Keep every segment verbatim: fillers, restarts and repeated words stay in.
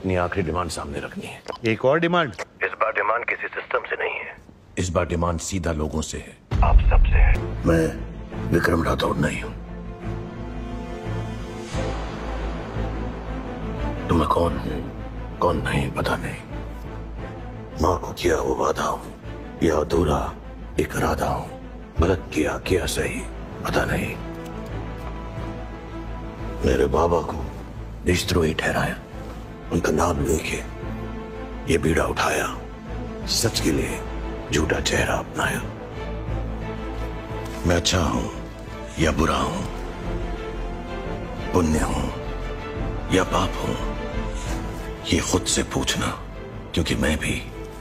अपनी आखिरी डिमांड सामने रखनी है। एक और डिमांड? इस बार डिमांड किसी सिस्टम से नहीं है, इस बार डिमांड सीधा लोगों से है, आप सबसे है। मैं विक्रम राठौड़ नहीं हूं। तो मैं कौन हूं कौन नहीं पता नहीं। मां को किया वो वादा हूं या अधूरा एक इरादा हूं, गलत किया किया सही पता नहीं। मेरे बाबा को देशद्रोही ठहराया, उनका नाम लेके ये बीड़ा उठाया, सच के लिए झूठा चेहरा अपनाया। मैं अच्छा हूं या बुरा हूं, पुण्य हूं या पाप हूं, ये खुद से पूछना, क्योंकि मैं भी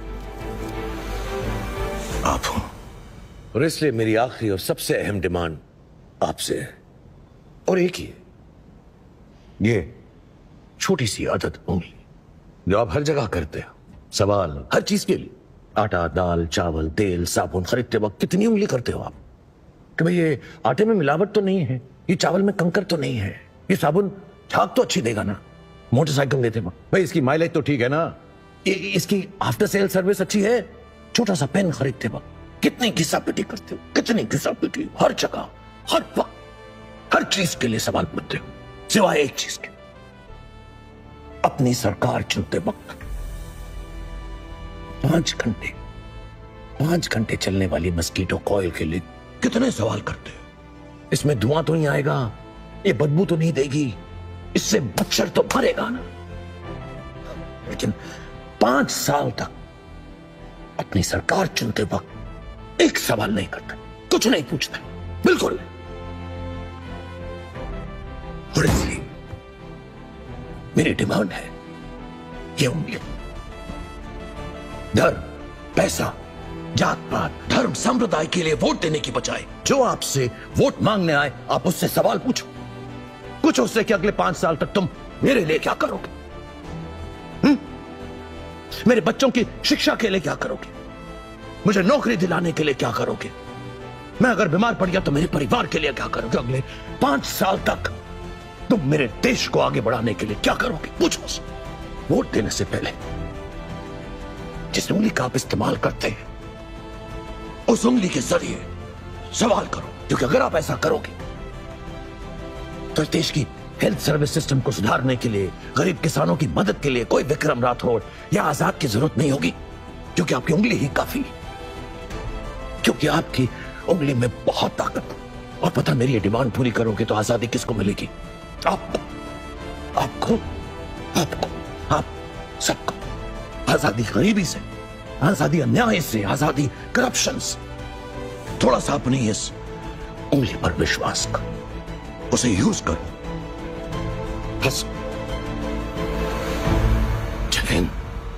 आप हूं। और इसलिए मेरी आखिरी और सबसे अहम डिमांड आपसे है, और एक ही है, ये छोटी सी आदत उंगली जो आप हर जगह करते हो, सवाल हर चीज के लिए, आटा दाल चावल तेल साबुन खरीदते वक्त कितनी उंगली करते हो आप कि भाई ये आटे में मिलावट तो नहीं है, ये चावल में कंकर तो नहीं है, ये साबुन झाग तो अच्छी देगा ना, मोटरसाइकिल लेते वक्त भाई इसकी माइलेज तो ठीक है ना, ये, इसकी आफ्टर सेल सर्विस अच्छी है। छोटा सा पेन खरीदते वक्त कितनी घिसापिटी करते हो, कितनी घिसापिटी, हर जगह हर वक्त हर चीज के लिए सवाल पूछते हो, सिवाय एक चीज के, अपनी सरकार चुनते वक्त पांच घंटे पांच घंटे चलने वाली मस्कीटो कॉइल के लिए कितने सवाल करते हो। इसमें धुआं तो नहीं आएगा, ये बदबू तो नहीं देगी, इससे मच्छर तो मरेगा ना। लेकिन पांच साल तक अपनी सरकार चुनते वक्त एक सवाल नहीं करते, कुछ नहीं पूछते, बिल्कुल। और इसलिए मेरी डिमांड है ये उंगली। धर्म पैसा जात पात धर्म संप्रदाय के लिए वोट देने की बजाय जो आपसे वोट मांगने आए आप उससे सवाल पूछो, कुछ उससे कि अगले पांच साल तक तुम मेरे लिए क्या करोगे, हुँ? मेरे बच्चों की शिक्षा के लिए क्या करोगे, मुझे नौकरी दिलाने के लिए क्या करोगे, मैं अगर बीमार पड़ गया तो मेरे परिवार के लिए क्या करोगे, अगले पांच साल तक तुम मेरे देश को आगे बढ़ाने के लिए क्या करोगे, पूछो उससे। वोट देने से पहले जिस उंगली का आप इस्तेमाल करते हैं उस उंगली के जरिए सवाल करो, क्योंकि अगर आप ऐसा करोगे तो देश की हेल्थ सर्विस सिस्टम को सुधारने के लिए, गरीब किसानों की मदद के लिए कोई विक्रम राठौड़ या आजाद की जरूरत नहीं होगी, क्योंकि आपकी उंगली ही काफी, क्योंकि आपकी उंगली में बहुत ताकत। और पता मेरी ये डिमांड पूरी करोगे तो आजादी किसको मिलेगी, आपको आपको आपको आप सबको। आजादी गरीबी से, आजादी अन्याय से, आजादी करप्शन से। थोड़ा सा अपनी इस उंगली पर विश्वास करो, उसे यूज करो, बस। जय हिंद।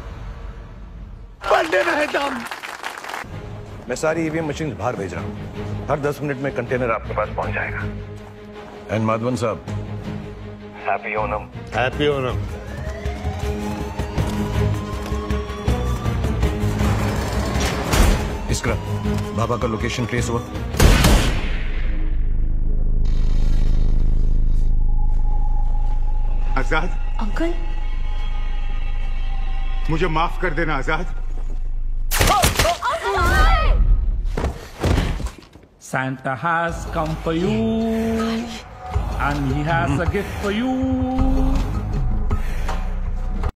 बंदे में दम। मैं सारी ईवीएम मशीन बाहर भेज रहा हूं, हर दस मिनट में कंटेनर आपके पास पहुंच जाएगा। एन माधवन साहब, हैप्पी ओनम। हैप्पी ओनम। इसका बाबा का लोकेशन ट्रेस हुआ। आजाद अंकल, मुझे माफ कर देना आजाद। Santa has come for you and he has a gift for you.